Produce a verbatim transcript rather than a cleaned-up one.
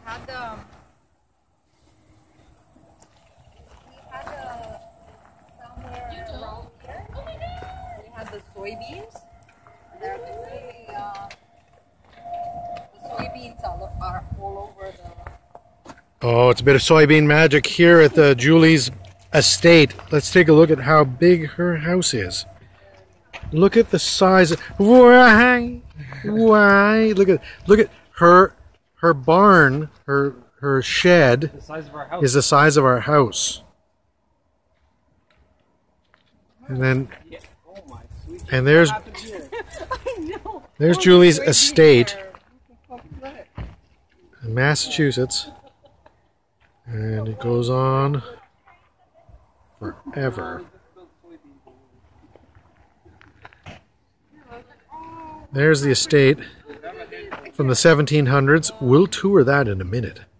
had um, we had uh, somewhere around here. We had the soybeans. They're basically uh, the soybeans are, are all over the. Oh, it's a bit of soybean magic here at the Julie's estate. Let's take a look at how big her house is. Look at the size. Why? Why? Look at look at her her barn. Her her shed The size of our house. is the size of our house. And then Yeah. Oh my sweet. and there's What happened here? I know. there's Julie's estate in Massachusetts, and it goes on forever. There's the estate from the seventeen hundreds. We'll tour that in a minute.